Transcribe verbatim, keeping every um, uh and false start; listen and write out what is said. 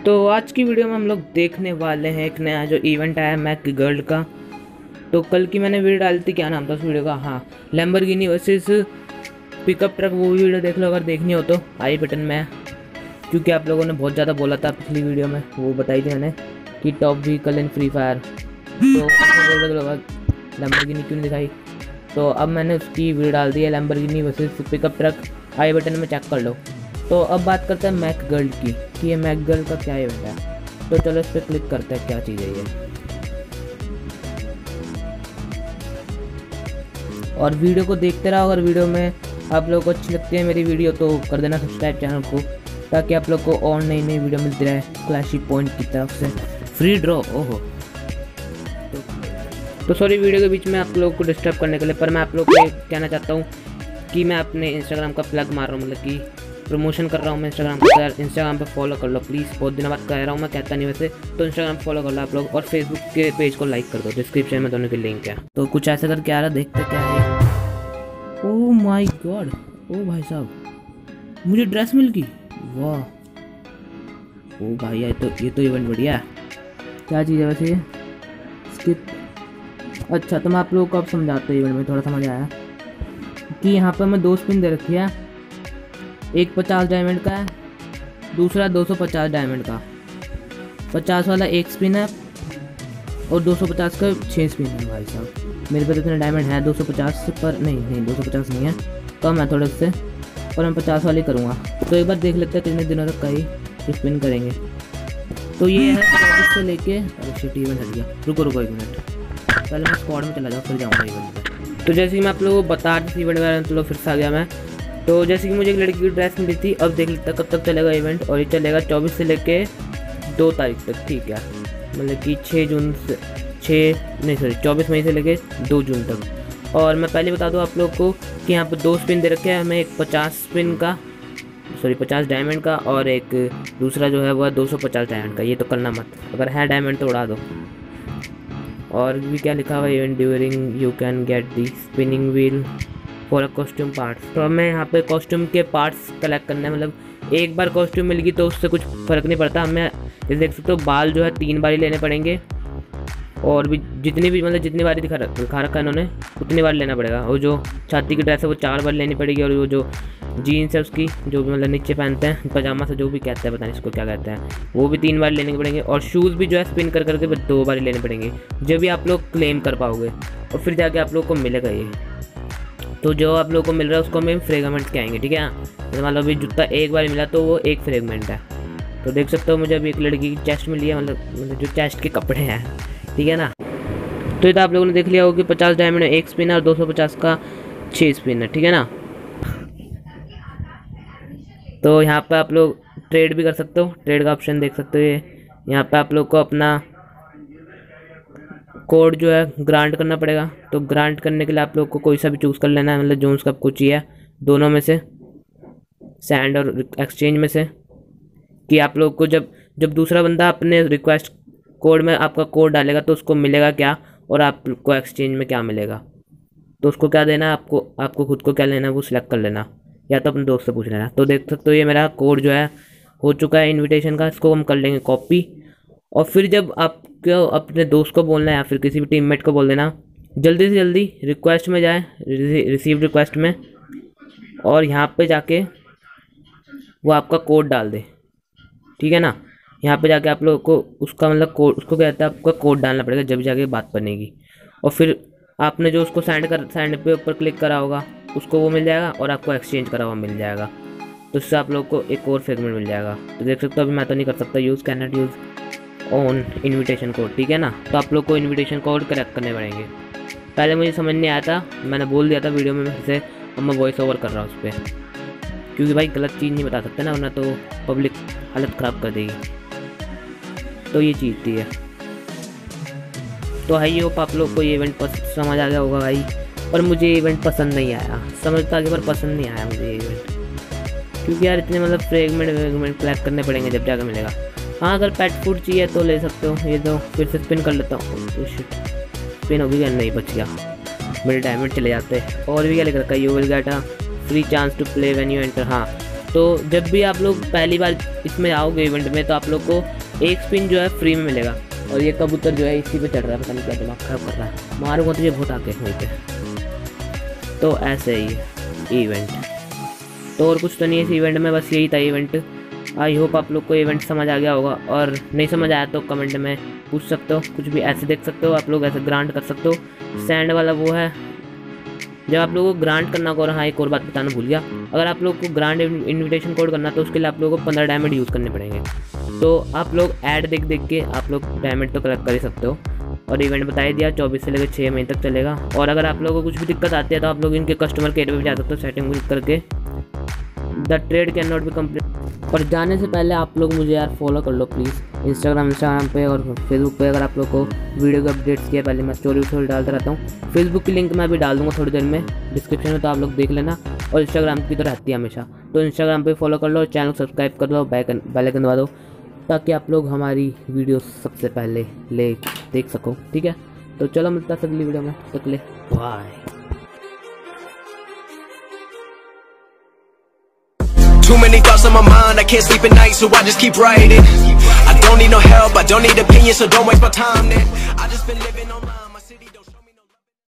तो आज की वीडियो में हम लोग देखने वाले हैं एक नया जो इवेंट आया है मैक गर्ल का। तो कल की मैंने वीडियो डाली थी, क्या नाम था उस वीडियो का, हाँ लैम्बोर्गिनी वर्सेस पिकअप ट्रक। वो वीडियो देख लो अगर देखनी हो तो, आई बटन में है, क्योंकि आप लोगों ने बहुत ज़्यादा बोला था पिछली वीडियो में, वो बताई थी मैंने कि top vehicle in Free Fire. तो बोल रहे लोग लैम्बोर्गिनी क्यों नहीं दिखाई, तो अब मैंने उसकी वीडियो डाल दी है Lamborghini versus pickup truck, I button में चेक कर लो। तो अब बात करते हैं मैक गर्ल की कि ये मैक गर्ल का क्या इवेंट है। तो चलो इस पर क्लिक करते हैं क्या चीज़ है ये, और वीडियो को देखते रहो। अगर वीडियो में आप लोगों को अच्छी लगती है मेरी वीडियो तो कर देना सब्सक्राइब चैनल को, ताकि आप लोग को और नई नई वीडियो मिलती रहे क्लैशी पॉइंट की तरफ से। फ्री ड्रॉ, ओहो तो सॉरी वीडियो के बीच में आप लोगों को डिस्टर्ब करने के लिए, पर मैं आप लोग को कहना चाहता हूँ कि मैं अपने इंस्टाग्राम का प्लग मार रहा हूँ, मतलब कि प्रमोशन कर रहा हूँ मैं इंस्टाग्राम पर। यार इंस्टाग्राम पे फॉलो कर लो प्लीज़, बहुत दिनों बाद कह रहा हूँ मैं, कहता नहीं वैसे, तो इंस्टाग्राम फॉलो कर लो आप लोग, और फेसबुक के पेज को लाइक कर दो, डिस्क्रिप्शन में दोनों की लिंक है। तो कुछ ऐसा करके आ रहा, देखते क्या है। ओह माय गॉड, ओ भाई साहब मुझे ड्रेस मिल गई, वाह। ओ भाई ये तो ये तो इवेंट बढ़िया है। क्या चीज़ है वैसे ये, स्किप। अच्छा तो मैं आप लोगों को अब समझाता हूँ, इवेंट में थोड़ा समझ आया कि यहाँ पर मैं दो स्पिन दे रखी है, एक पचास डायमंड का है, दूसरा दो सौ पचास डायमंड का। पचास वाला एक स्पिन है और दो सौ पचास का छः स्पिन है। भाई साहब मेरे पे तो इतने डायमंड है दो सौ पचास पर, नहीं नहीं दो सौ पचास नहीं है, कम है थोड़े से, और मैं पचास वाली करूँगा। तो एक बार देख लेते हैं कितने दिनों तक का ही स्पिन करेंगे। तो ये है चौबीस से लेके, अरे शिट इवेंट हट गया, रुको रुको एक मिनट, पहले मैं स्क्वाड में चला जाऊँ फिर जाऊँगा इवेंट में। तो जैसे कि मैं आप लोगों को बता रही इवेंट में, तो फिर से आ गया मैं। तो जैसे कि मुझे एक लड़की की ड्रेस मिली थी, अब देख लेता कब तक चलेगा इवेंट, और ये चलेगा चौबीस से लेके दो तारीख तक, ठीक है, मतलब कि छः जून से छः नहीं सॉरी चौबीस मई से लेके दो जून तक। और मैं पहले बता दूं आप लोग को कि यहाँ पर दो स्पिन दे रखे हैं हमें, एक पचास स्पिन का सॉरी पचास डायमंड का, और एक दूसरा जो है वह दो सौ पचास डायमंड का। ये तो करना मत, अगर है डायमंड तो उड़ा दो। और भी क्या लिखा हुआ है, event during you can get the spinning wheel for costume parts. तो हमें यहाँ पे कॉस्ट्यूम के पार्ट्स कलेक्ट करना है, मतलब एक बार कॉस्ट्यूम मिल गई तो उससे कुछ फ़र्क नहीं पड़ता हमें। जैसे देख सकते हो बाल जो है तीन बार ही लेने पड़ेंगे, और भी जितनी भी मतलब जितनी बारी दिखा दिखा रखा है इन्होंने उतनी बार लेना पड़ेगा। और जो छाती की ड्रेस है वो चार बार लेनी पड़ेगी, और वो जो जीन्स है उसकी जो भी मतलब नीचे पहनते हैं पजामा से जो भी कहते हैं, पता नहीं इसको क्या कहते हैं, वो भी तीन बार लेने पड़ेंगे। और शूज़ भी जो है स्पिन कर करके दो बार लेने पड़ेंगे, जब भी आप लोग क्लेम कर पाओगे, और फिर जाके आप लोग को मिलेगा ये। तो जो आप लोगों को मिल रहा है उसको हमें फ्रेगमेंट के आएंगे, ठीक है ना। तो मान लो अभी जूता एक बार मिला तो वो एक फ्रेगमेंट है। तो देख सकते हो मुझे अभी एक लड़की की चेस्ट मिली है, मतलब मतलब जो चेस्ट के कपड़े हैं, ठीक है ना। तो ये तो आप लोगों ने देख लिया होगा कि पचास डायमंड एक स्पिन है और दो सौ पचास का छः स्पिन है, ठीक है ना। तो यहाँ पे आप लोग ट्रेड भी कर सकते हो, ट्रेड का ऑप्शन देख सकते हो। ये यहाँ पे आप लोग को अपना कोड जो है ग्रांट करना पड़ेगा। तो ग्रांट करने के लिए आप लोग को कोई सा भी चूज़ कर लेना है, मतलब जो उसका आपको चाहिए दोनों में से, सैंड और एक्सचेंज में से, कि आप लोग को जब जब दूसरा बंदा अपने रिक्वेस्ट कोड में आपका कोड डालेगा तो उसको मिलेगा क्या, और आपको एक्सचेंज में क्या मिलेगा। तो उसको क्या देना है आपको, आपको खुद को क्या लेना है वो सिलेक्ट कर लेना, या तो अपने दोस्त से पूछ लेना। तो देख सकते हो ये मेरा कोड जो है हो चुका है इन्विटेशन का, इसको हम कर लेंगे कॉपी। और फिर जब आपको अपने दोस्त को बोलना है या फिर किसी भी टीममेट को बोल देना, जल्दी से जल्दी रिक्वेस्ट में जाए, रिसीव रिक्वेस्ट में, और यहाँ पे जाके वो आपका कोड डाल दे, ठीक है ना। यहाँ पे जाके आप लोगों को उसका मतलब कोड, उसको क्या कहता है, आपका कोड डालना पड़ेगा, जब जाके बात बनेगी। और फिर आपने जो उसको सेंड कर सेंड पे ऊपर क्लिक करा होगा उसको वो मिल जाएगा, और आपको एक्सचेंज करा हुआ मिल जाएगा। तो उससे आप लोग को एक और फ्रेगमेंट मिल जाएगा। तो देख सकते हो अभी मैं तो नहीं कर सकता use, can not use on invitation code, ठीक है ना। तो आप लोग को इन्विटेशन कोड करेक्ट करने पड़ेंगे। पहले मुझे समझ नहीं आया था, मैंने बोल दिया था वीडियो में फिर से, अब मैं वॉइस ओवर कर रहा हूँ उस पर, क्योंकि भाई गलत चीज़ नहीं बता सकते ना, वरना तो पब्लिक हालत ख़राब कर देगी। तो ये चीज़ थी है। तो आई होप आप लोग को ये इवेंट पसंद समझ आ गया होगा भाई, पर मुझे ये इवेंट पसंद नहीं आया, समझ तो आगे पर पसंद नहीं आया मुझे ये इवेंट, क्योंकि यार इतने मतलब फ्रेगमेंट फ्रेगमेंट कलेक्ट करने पड़ेंगे जब जाकर मिलेगा। हाँ अगर पेट फूड चाहिए तो ले सकते हो। ये तो फिर से स्पिन कर लेता हूँ, स्पिन हो गया, नहीं बच गया, मेरे डायमंड चले जाते हैं। और भी क्या लिख रखा है, you will get a free chance to play when you enter. हाँ तो जब भी आप लोग पहली बार इसमें आओगे इवेंट में, तो आप लोग को एक स्पिन जो है फ्री में मिलेगा। और ये कबूतर जो है इसी पे चढ़ रहा है, पता नहीं क्या दिमाग खराब कर रहा है, मारूंगा तो ये बहुत आगे वहीं पे। तो ऐसे ही इवेंट, तो और कुछ तो नहीं है इस इवेंट में, बस यही था इवेंट। आई होप आप लोग को इवेंट समझ आ गया होगा, और नहीं समझ आया तो कमेंट में पूछ सकते हो, कुछ भी ऐसे देख सकते हो आप लोग, ऐसे ग्रांट कर सकते हो। सैंड वाला वो है जब आप लोगों को ग्रांट करना होगा। और हाँ, एक और बात बताना भूल गया, अगर आप लोग को ग्रांट इनविटेशन कोड करना तो उसके लिए आप लोगों को पंद्रह डायमंड यूज़ करने पड़ेंगे। तो आप लोग ऐड देख देख के आप लोग डायमंड तो कलेक्ट कर ही सकते हो। और इवेंट बता ही दिया, चौबीस से लेकर छः मई तक चलेगा। और अगर आप लोगों को कुछ भी दिक्कत आती है तो आप लोग इनके कस्टमर केयर पे भी जा सकते हो, सेटिंग क्लिक करके the trade can not be complete. और जाने से पहले आप लोग मुझे यार फॉलो कर लो प्लीज़, इंस्टाग्राम इंस्टाग्राम पे और फेसबुक पे। अगर आप लोग को वीडियो के अपडेट्स किया, पहले मैं स्टोरी स्टोरी डालता रहता हूँ। फेसबुक की लिंक मैं अभी डाल दूँगा थोड़ी देर में डिस्क्रिप्शन में, तो आप लोग देख लेना। और इंस्टाग्राम की तो रहती है हमेशा, तो इंस्टाग्राम पे फॉलो कर लो, चैनल सब्सक्राइब कर लो, बेल आइकन दबा दो, ताकि आप लोग हमारी वीडियो सबसे पहले ले देख सको। ठीक है, तो चलो मिलता है अगली वीडियो में, तक ले bye. Too many thoughts on my mind, I can't sleep at night, so I just keep writing. I don't need no help, I don't need opinions, so don't waste my time then. I just been living on my